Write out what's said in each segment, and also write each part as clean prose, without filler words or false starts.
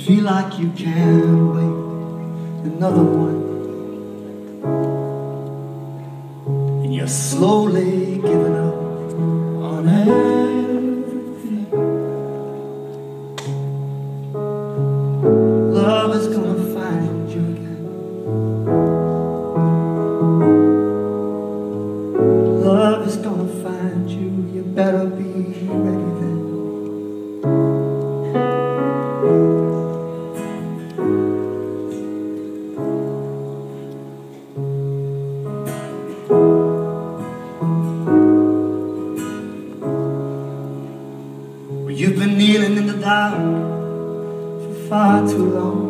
feel like you can't wait another one, and you're slowly giving up on everything. Love is gonna find you again. Love is gonna find you. You better be ready then. You've been kneeling in the dark for far too long.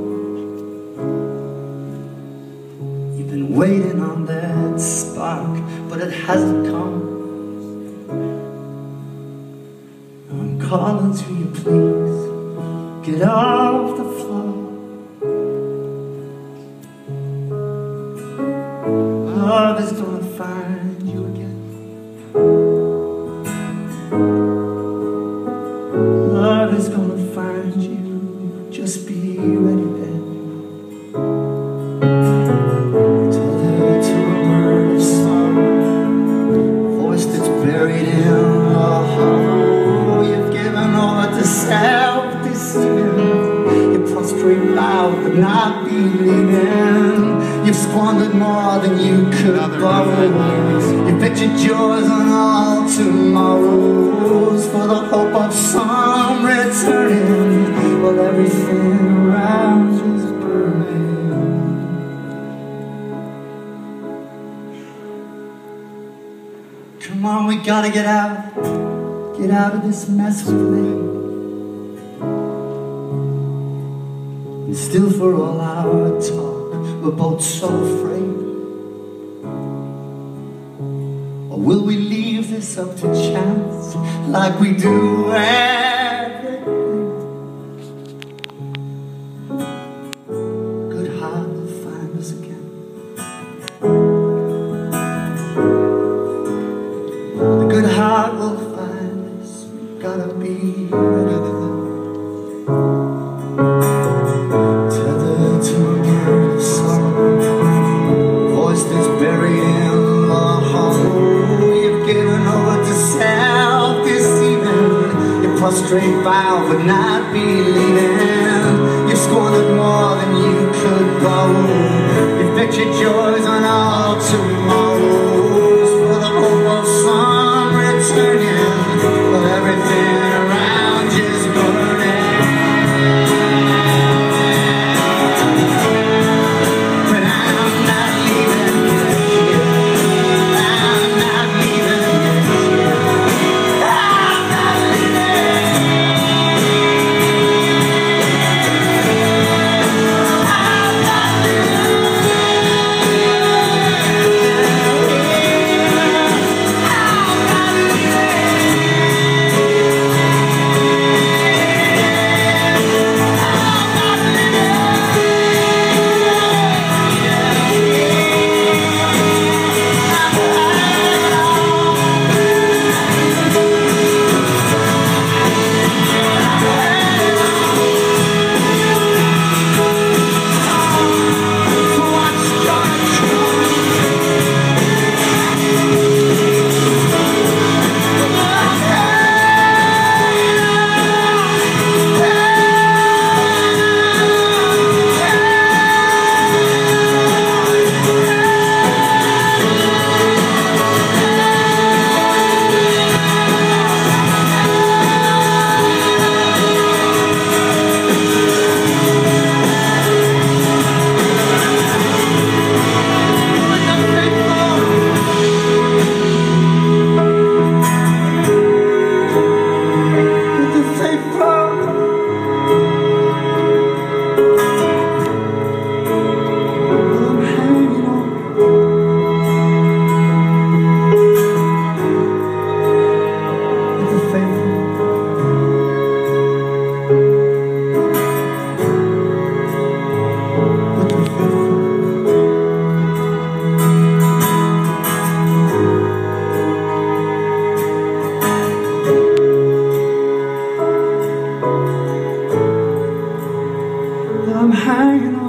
You've been waiting on that spark, but it hasn't come. I'm calling to you, please, get off the floor. Love is gonna find you again. Love is gonna find you, just be ready then. Tethered to a bird of song, voice that's buried in a hollow. You've given over to self-deceiving. You prostrate loud but not believing. You've squandered more than you could borrow. You pictured yours on all tomorrows for the hope of some returning, while everything around you's burning. Come on, we gotta get out of this mess we've made. And still, for all our talk, we're both so afraid. Or will we leave this up to chance, like we do everything? Good heart will find us again. The good heart will find us. We've gotta be ready then. Tethered to a bird of song, voice that's buried in the hollow. You've given over to self-deceiving. You prostrate vow but not believing. You squandered more than you could borrow. You pictured joys on all tomorrows for the hope of some returning, but everything around you's burning. I'm hanging on.